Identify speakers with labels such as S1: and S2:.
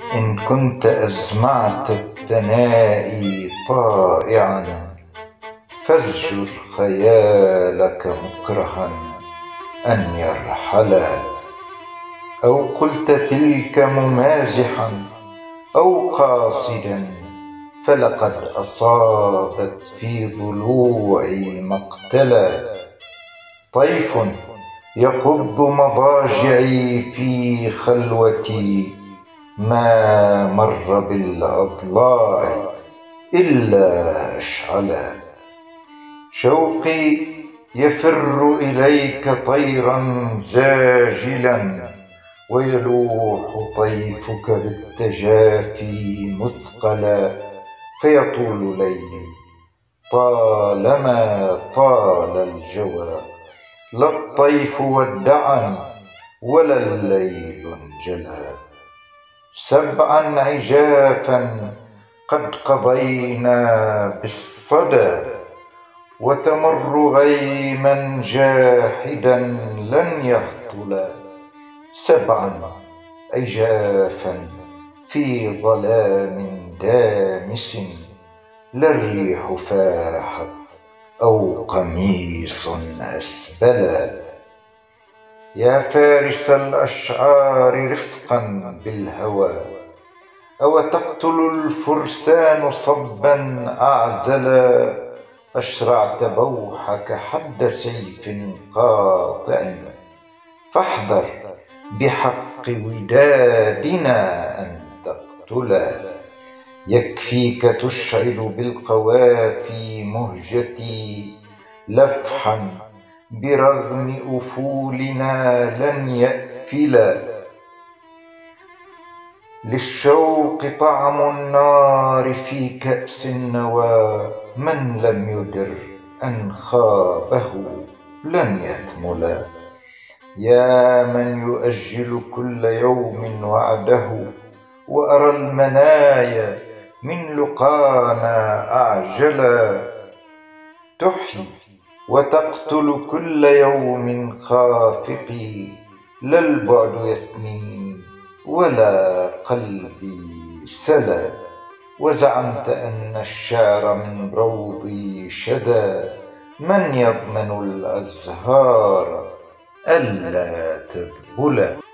S1: إن كنت أزمعت التنائي طائعا فازجر خيالك مكرها أن يرحلا، أو قلت تلك ممازحا أو قاصدا، فلقد أصابت في ضلوعي مقتلا. طيف يقض مضاجعي في خلوتي، ما مر بالأضلاع إلا أشعلا. شوقي يفر إليك طيرا زاجلا، ويلوح طيفك بالتجافي مثقلا، فيطول ليلي طالما طال الجوى، لا الطيف ودعني ولا الليل انجلى. 7 عجافا قد قضينا بالصدى، وتمر غيما جاحدا لن يهطلا. 7 عجافا في ظلام دامس، لا الريح فاحت أو قميص أسبلا. يا فارس الأشعار رفقا بالهوى، أو تقتل الفرسان صبا أعزلا. أشرعت بوحك حد سيف قاطع، فاحذر بحق ودادنا أن تقتلا. يكفيك تشعل بالقوافي مهجتي لفحا، برغم أفولنا لن يأفلا. للشوق طعم النار في كأس النوى، من لم يدر أن خابه لن يثملا. يا من يؤجل كل يوم وعده، وأرى المنايا من لقانا أعجلا. تحيي وتقتل كل يوم خافقي، لا البعد يثنيني ولا قلبي سلا. وزعمت أن الشعر من روضي شدا، من يضمن الأزهار ألا تذبلا.